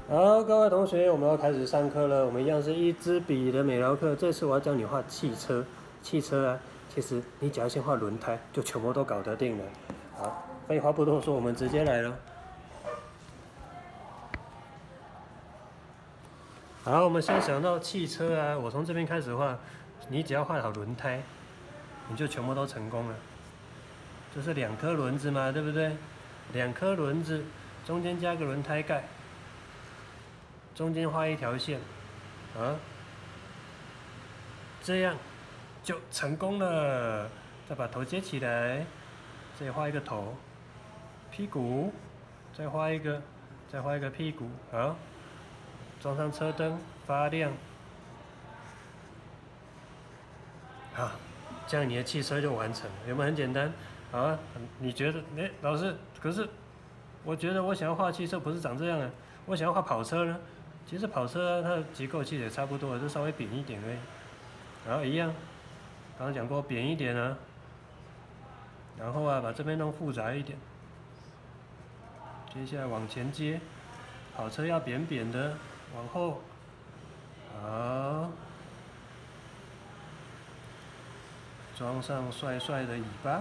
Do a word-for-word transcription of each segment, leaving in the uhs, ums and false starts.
好，各位同学，我们要开始上课了。我们一样是一支笔的美劳课。这次我要教你画汽车。汽车啊，其实你只要先画轮胎，就全部都搞得定了。好，废话不多说，我们直接来了。好，我们先想到汽车啊，我从这边开始画，你只要画好轮胎，你就全部都成功了。这是两颗轮子嘛，对不对？两颗轮子中间加个轮胎盖。中间画一条线，啊，这样就成功了。再把头接起来，这里画一个头，屁股，再画一个，再画一个屁股，好，装上车灯，发亮，好，这样你的汽车就完成了，有没有很简单？好啊，你觉得？哎，老师，可是我觉得我想要画汽车不是长这样啊，我想要画跑车呢。其实跑车、啊、它的结构其实也差不多，就稍微扁一点而已。然后一样，刚刚讲过扁一点啊。然后啊，把这边弄复杂一点。接下来往前接，跑车要扁扁的，往后，好，装上帅帅的尾巴，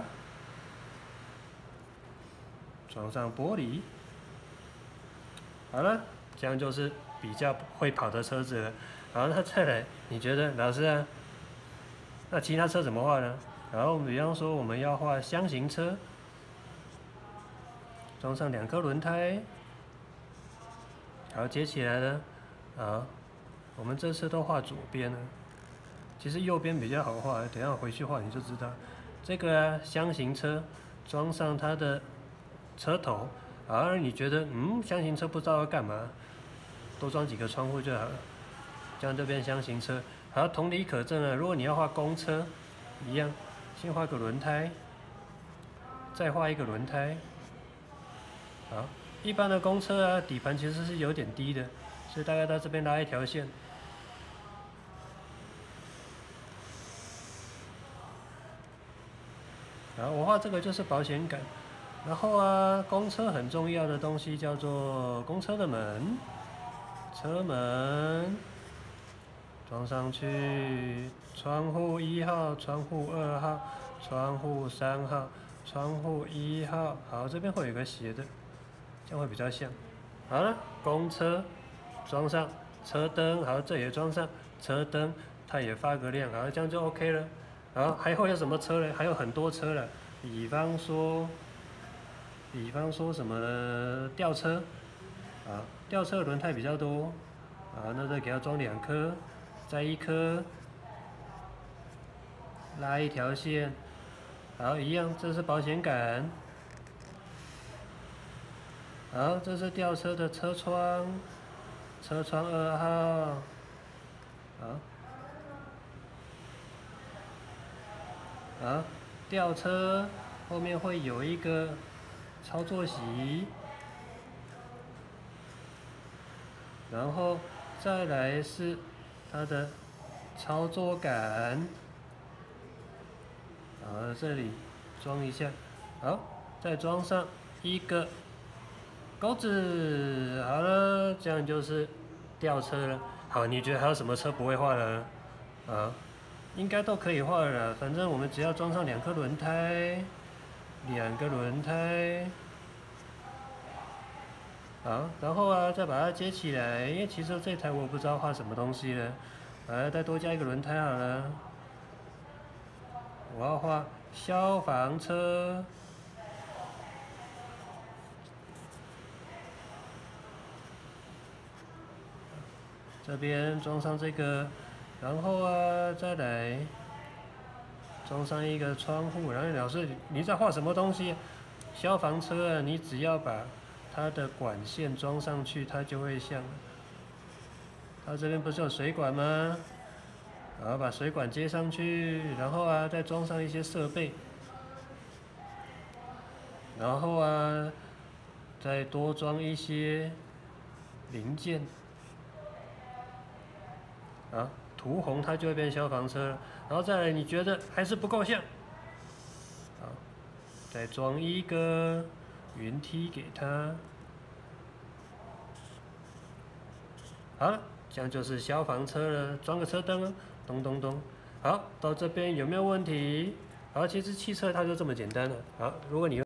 装上玻璃，好了，这样就是比较会跑的车子了。然后那再来，你觉得老师啊？那其他车怎么画呢？然后比方说我们要画箱型车，装上两颗轮胎，好接起来了。好，我们这次都画左边了，其实右边比较好画，等一下我回去画你就知道。这个啊，箱型车装上它的车头，而你觉得嗯，箱型车不知道要干嘛，多装几个窗户就好了，这样就变箱型车。好，同理可证啊，如果你要画公车，一样，先画个轮胎，再画一个轮胎。好，一般的公车啊，底盘其实是有点低的，所以大概到这边拉一条线。然后我画这个就是保险杆。然后啊，公车很重要的东西叫做公车的门，车门。装上去，窗户一号，窗户二号，窗户三号，窗户一号。好，这边会有个斜的，这样会比较像。好了，公车装上车灯，好，这也装上车灯，它也发个亮，好，这样就 OK 了。好，还会有什么车呢？还有很多车了，比方说，比方说什么呢？吊车，啊，吊车的轮胎比较多，啊，那再给它装两颗。再一颗，拉一条线，好，一样，这是保险杆。好，这是吊车的车窗，车窗二号。好，好，吊车后面会有一个操作席，然后再来是它的操作杆，好，这里装一下，好，再装上一个钩子，好了，这样就是吊车了。好，你觉得还有什么车不会画了？啊，应该都可以画了，反正我们只要装上两颗轮胎，两个轮胎。好，然后啊，再把它接起来。因为其实这台我不知道画什么东西了，来再多加一个轮胎好了。我要画消防车。这边装上这个，然后啊，再来装上一个窗户。然后老师，你在画什么东西？消防车啊，你只要把它的管线装上去，它就会像。它这边不是有水管吗？然后把水管接上去，然后啊，再装上一些设备，然后啊，再多装一些零件。啊，涂红它就会变消防车了。然后再来，你觉得还是不够像？好，再装一个云梯给它。 好了，这样就是消防车了，装个车灯了，咚咚咚。好，到这边有没有问题？好，其实汽车它就这么简单了。好，如果你